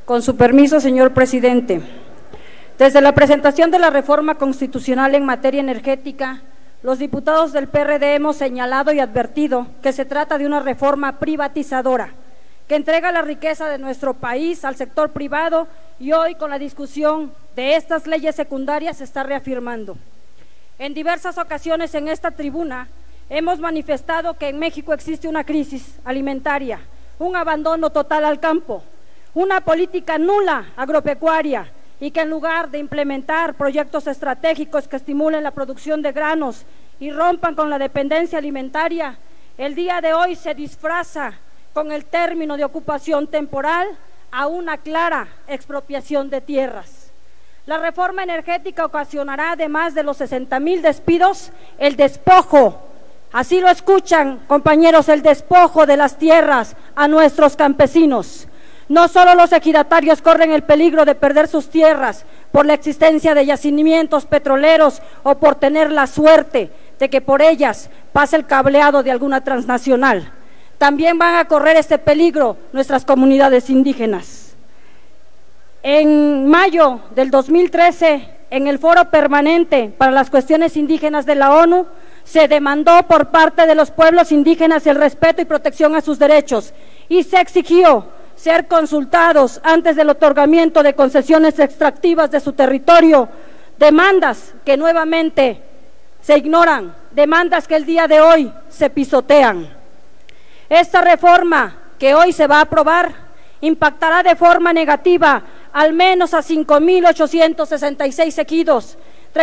Con su permiso, señor presidente. Desde la presentación de la reforma constitucional en materia energética, los diputados del PRD hemos señalado y advertido que se trata de una reforma privatizadora, que entrega la riqueza de nuestro país al sector privado, y hoy, con la discusión de estas leyes secundarias, se está reafirmando. En diversas ocasiones en esta tribuna hemos manifestado que en México existe una crisis alimentaria, un abandono total al campo, una política nula agropecuaria, y que en lugar de implementar proyectos estratégicos que estimulen la producción de granos y rompan con la dependencia alimentaria, el día de hoy se disfraza con el término de ocupación temporal a una clara expropiación de tierras. La reforma energética ocasionará, además de los 60,000 despidos, el despojo, así lo escuchan, compañeros, el despojo de las tierras a nuestros campesinos. No solo los ejidatarios corren el peligro de perder sus tierras por la existencia de yacimientos petroleros o por tener la suerte de que por ellas pase el cableado de alguna transnacional. También van a correr este peligro nuestras comunidades indígenas. En mayo del 2013, en el Foro Permanente para las Cuestiones Indígenas de la ONU, se demandó por parte de los pueblos indígenas el respeto y protección a sus derechos, y se exigió ser consultados antes del otorgamiento de concesiones extractivas de su territorio, demandas que nuevamente se ignoran, demandas que el día de hoy se pisotean. Esta reforma que hoy se va a aprobar impactará de forma negativa al menos a 5,866 ejidos,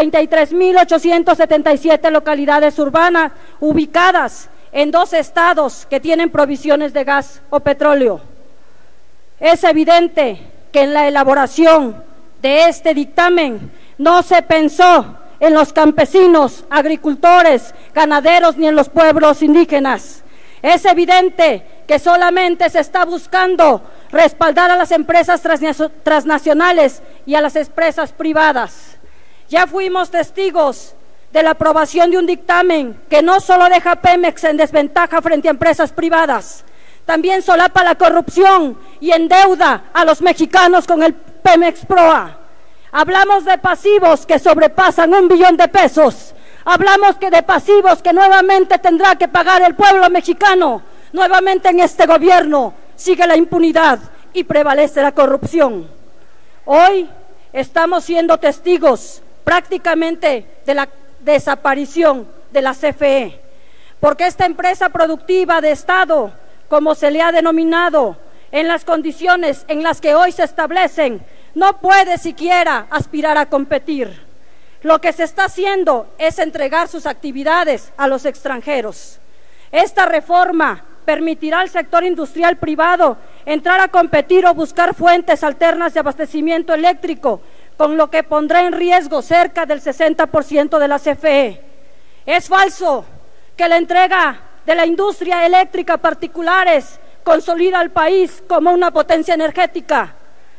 33,877 localidades urbanas ubicadas en 12 estados que tienen provisiones de gas o petróleo. Es evidente que en la elaboración de este dictamen no se pensó en los campesinos, agricultores, ganaderos ni en los pueblos indígenas. Es evidente que solamente se está buscando respaldar a las empresas transnacionales y a las empresas privadas. Ya fuimos testigos de la aprobación de un dictamen que no solo deja a Pemex en desventaja frente a empresas privadas, también solapa la corrupción y endeuda a los mexicanos con el Pemex Proa. Hablamos de pasivos que sobrepasan 1 billón de pesos. Hablamos de pasivos que nuevamente tendrá que pagar el pueblo mexicano. Nuevamente en este gobierno sigue la impunidad y prevalece la corrupción. Hoy estamos siendo testigos prácticamente de la desaparición de la CFE, porque esta empresa productiva de Estado, como se le ha denominado, en las condiciones en las que hoy se establecen, no puede siquiera aspirar a competir. Lo que se está haciendo es entregar sus actividades a los extranjeros. Esta reforma permitirá al sector industrial privado entrar a competir o buscar fuentes alternas de abastecimiento eléctrico, con lo que pondrá en riesgo cerca del 60% de la CFE. Es falso que la entrega de la industria eléctrica a particulares consolida al país como una potencia energética.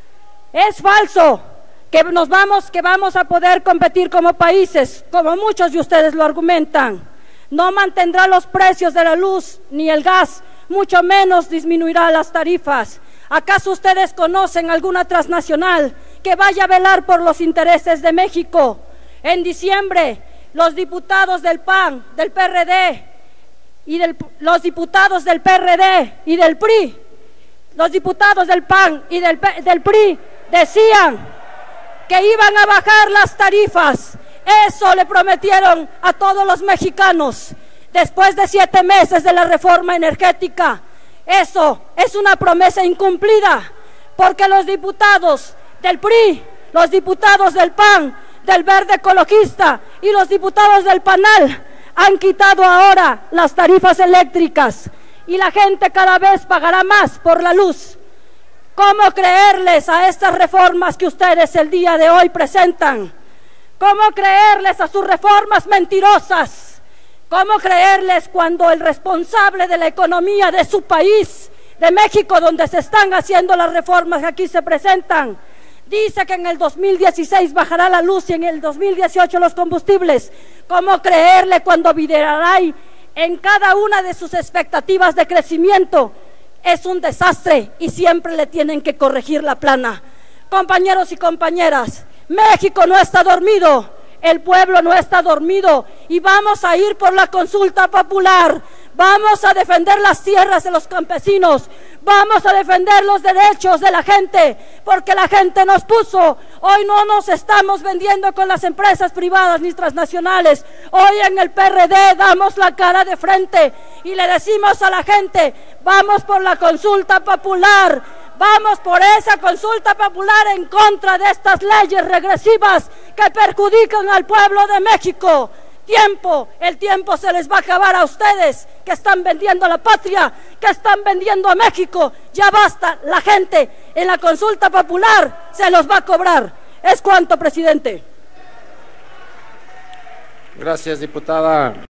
Es falso que vamos a poder competir como países, como muchos de ustedes lo argumentan. No mantendrá los precios de la luz ni el gas, mucho menos disminuirá las tarifas. ¿Acaso ustedes conocen alguna transnacional que vaya a velar por los intereses de México? En diciembre, los diputados del PAN, del PRD los diputados del PRD y del PRI, los diputados del PAN y del PRI decían que iban a bajar las tarifas. Eso le prometieron a todos los mexicanos después de 7 meses de la reforma energética. Eso es una promesa incumplida, porque los diputados del PRI, los diputados del PAN, del Verde Ecologista y los diputados del PANAL han quitado ahora las tarifas eléctricas y la gente cada vez pagará más por la luz. ¿Cómo creerles a estas reformas que ustedes el día de hoy presentan? ¿Cómo creerles a sus reformas mentirosas? ¿Cómo creerles cuando el responsable de la economía de su país, de México, donde se están haciendo las reformas que aquí se presentan, dice que en el 2016 bajará la luz y en el 2018 los combustibles? ¿Cómo creerle cuando Videgaray, en cada una de sus expectativas de crecimiento, es un desastre y siempre le tienen que corregir la plana. Compañeros y compañeras, México no está dormido, el pueblo no está dormido y vamos a ir por la consulta popular. Vamos a defender las tierras de los campesinos, vamos a defender los derechos de la gente, porque la gente nos puso. Hoy no nos estamos vendiendo con las empresas privadas ni transnacionales. Hoy en el PRD damos la cara de frente y le decimos a la gente, vamos por la consulta popular, vamos por esa consulta popular en contra de estas leyes regresivas que perjudican al pueblo de México. El tiempo se les va a acabar a ustedes que están vendiendo la patria, que están vendiendo a México. Ya basta, la gente en la consulta popular se los va a cobrar. Es cuanto, presidente. Gracias, diputada.